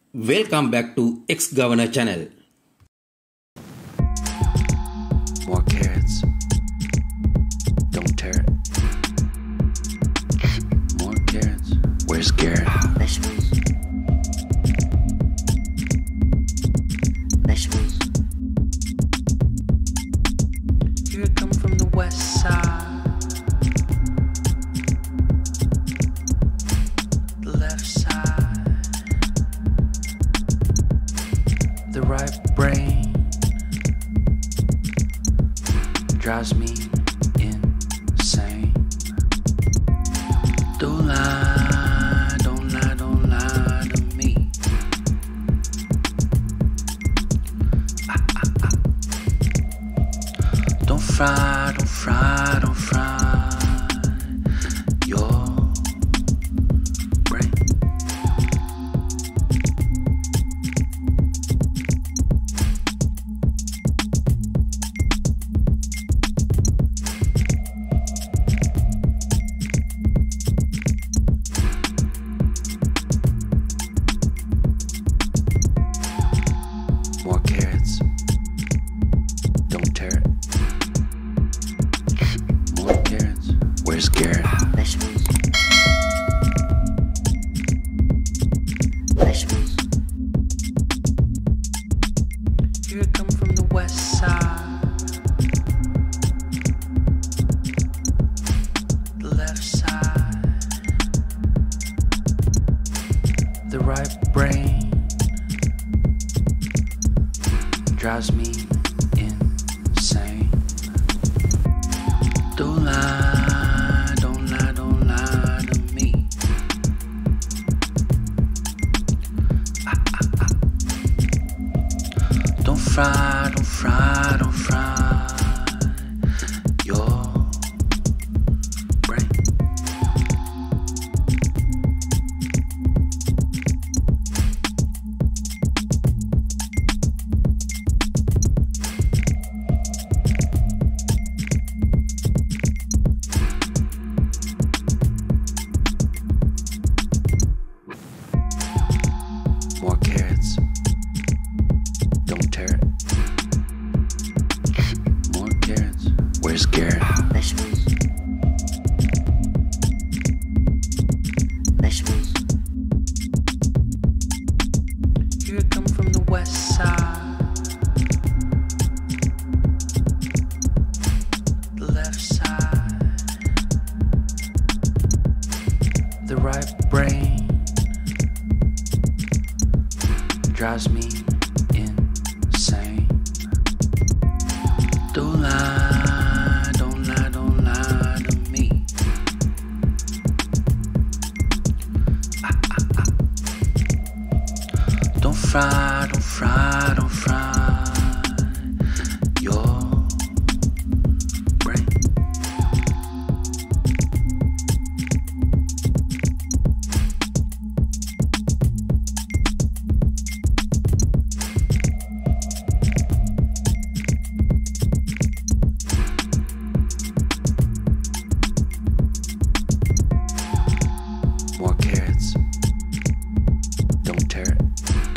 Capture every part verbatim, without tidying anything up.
Welcome back to Ex-Governor channel. More carrots. Don't tear it. More carrots. Where's Garrett? Vegetables. Vegetables. Here it come from the west side. The left side. The right brain drives me insane. Don't lie, don't lie, don't lie to me. Ah, ah, ah. Don't fry, don't fry, don't fry your brain. More carrots. Don't tear it. More carrots. Where's Garrett? Vegetables. Vegetables. Here it come from the west side. The left side. The right brain drives me insane. Don't lie, don't lie, don't lie to me. Ah, ah, ah. Don't fry, don't fry, don't fry your brain. More carrots. Don't tear it. More carrots. Where's Garrett? Vegetables. Vegetables. Here it come from the west side. The left side. The right brain drives me insane. Don't lie, don't lie, don't lie to me. Ah, ah, ah. Don't fry, don't fry, don't fry your brain. More carrots. Don't tear it.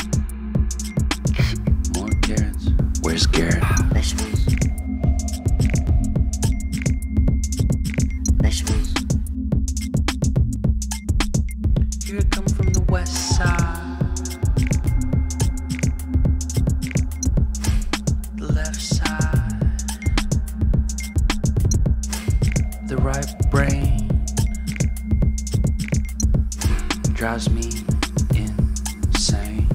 More carrots. Where's Garrett? Vegetables. Vegetables. Here it come from the west side. The left side. The right brain drives me insane.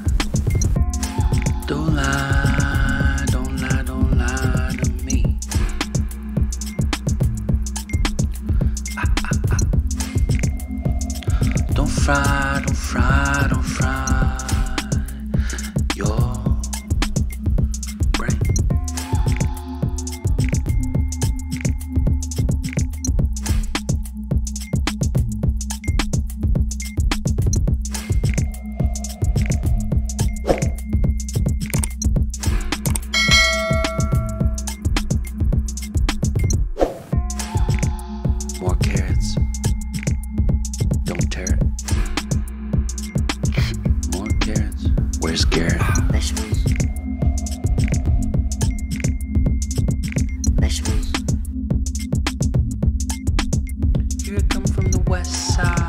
Don't lie, don't lie, don't lie to me. Ah, ah, ah. Don't fry, don't fry, don't fry your brain. More carrots. Don't tear it. never scared. Deixa. Deixa. Here I come from the west side.